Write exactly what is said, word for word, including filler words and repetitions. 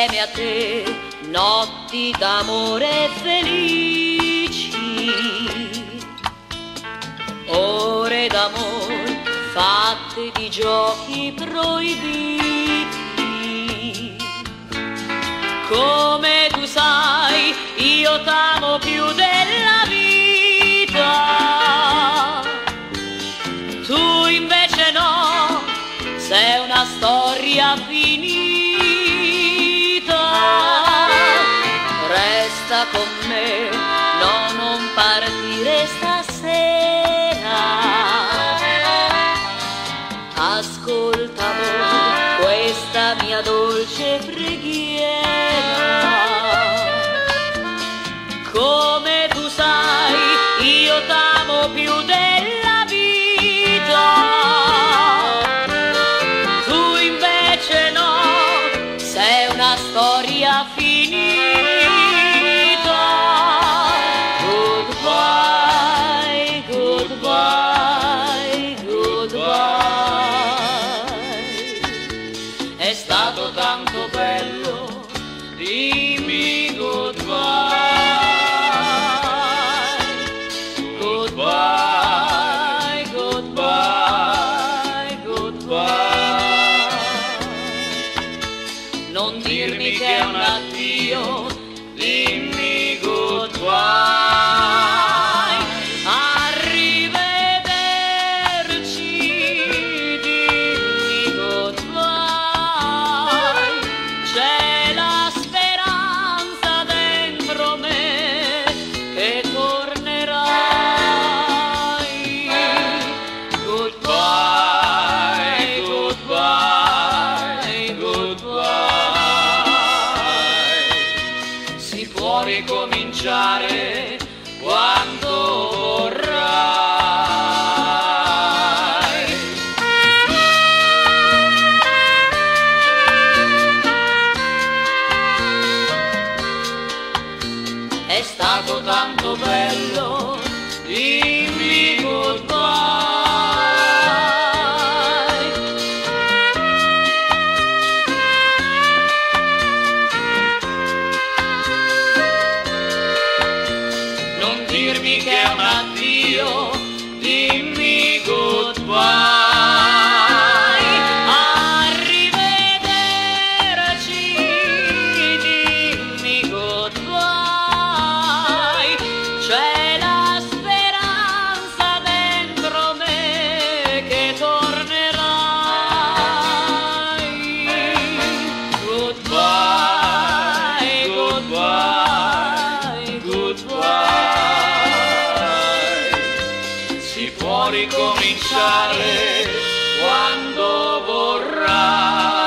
insieme a te, notti d'amore felici, ore d'amore fatte di giochi proibiti. Come tu sai, io t'amo più della vita, tu invece no, sei una storia finita. Resta con me, no, non partire stasera. Ascolta amore, questa mia dolce preghiera. Come tu sai, io t'amo più della vita, tu invece no, sei una storia finita. Goodbye, goodbye, goodbye. È stato tanto bello, dimmi goodbye. Goodbye, goodbye, goodbye. Non dirmi che è un addio, dimmi goodbye. Ricominciare quando vorrai. È stato tanto bello, dimmi goodbye. Dirmi che è un addio, dimmi goodbye. Arrivederci, dimmi goodbye. C'è la speranza dentro me che tornerai. Goodbye, goodbye, goodbye. Si può ricominciare quando vorrai.